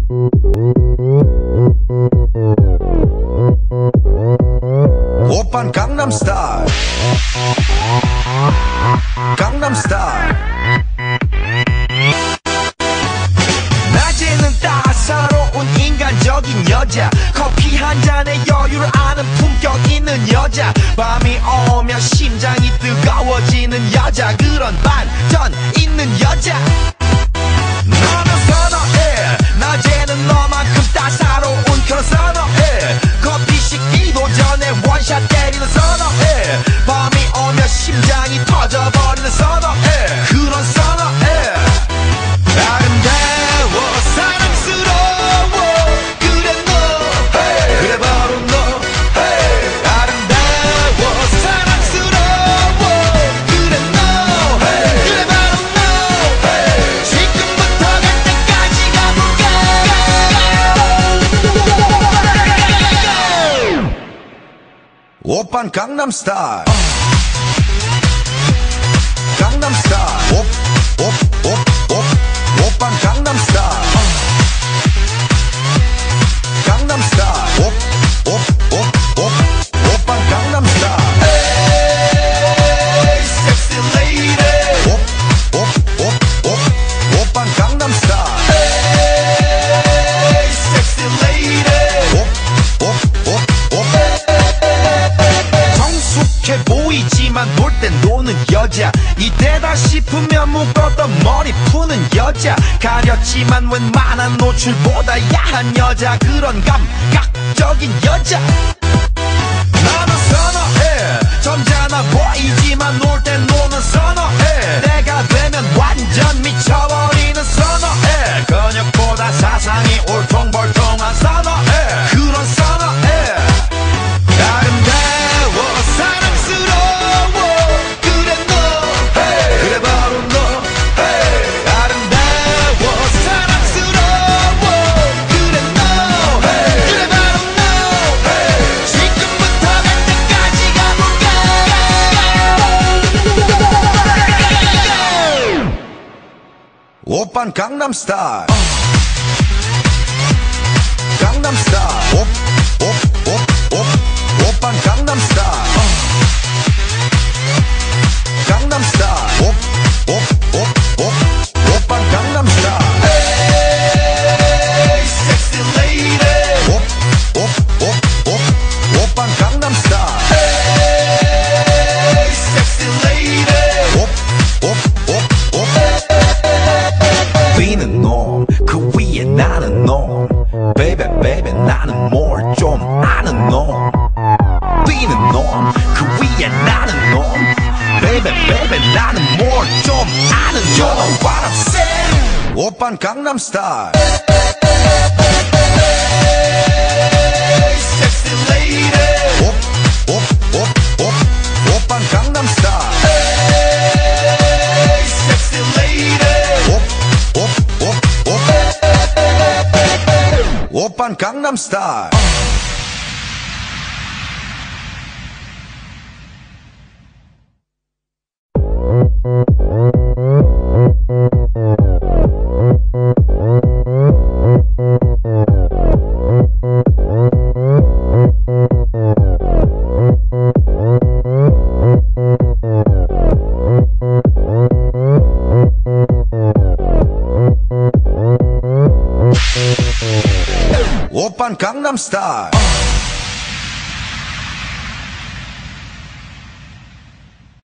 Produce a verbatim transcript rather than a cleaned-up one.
오빤 강남스타일 강남스타일 낮에는 따사로운 인간적인 여자 커피 한 잔에 여유를 아는 품격 있는 여자 밤이 오면 심장이 뜨거워지는 여자 그런 반전 있는 여자 너는 선어해 낮에는 너만큼 따사로운 그런 선어해 커피 식기도 전에 원샷 때리는 선어해 밤이 오면 심장이 터져버리는 선어해 그런 선어해 아름다워 사랑스러워 그래 너 hey. 그래 바로 너 hey. 아름다워 사랑스러워 그래 너 hey. 그래 바로 너 hey. 지금부터 갈 때까지 가볼까 오빤 강남스타일 강남스타일 오, 오, 오, 오, 오빤 강남스타일 강남스타일 오, 오, 오, 오, 오빤 강남스타일 Hey, sexy lady 오, 오, 오, 오, 오빤 강남스타일 Hey, sexy lady 오, 오, 오, 오 성숙해 보이지만 놀 땐 노는 여자 이때다 싶으면 묶었던 머리 푸는 여자 가렸지만 웬만한 노출보다 야한 여자 그런 감각적인 여자 나는 선어해 점잖아 보이지만 놀 땐 노는 선어해 내가 되면 완전 미쳐버리는 선어해 근육보다 사상이 울퉁불퉁한 선어해 그런 선어해 아름다워 사랑스러워 그래 너 hey. 그래 바로 너 hey. 아름다워 사랑스러워 그래 너 hey. 그래 바로 너 hey. 지금부터 갈 때까지 가볼까 오빤 강남스타일 강남스타일 오, 오, 오, 오, 오빤 강남스타일 강남스타일 오, 오, 오, 오, 오빤 강남스타일 Hey, sexy lady 오, 오, 오, 오, 오빤 강남스타일 Hey, sexy lady 오, 오, 오, 오 비는 놈그 위에 나는 놈 Baby baby 나는 뭘 좀 아는 놈 비는 놈그 위에 나는 놈 Baby baby 나는 뭘 좀 아는 놈 You know what I'm saying 오빤 강남스타일 Hey, sexy lady 오, 오, 오, 오, 오빤 강남스타일 Hey, sexy lady 오, 오, 오, 오 오빤 강남스타일 오빤 강남스타일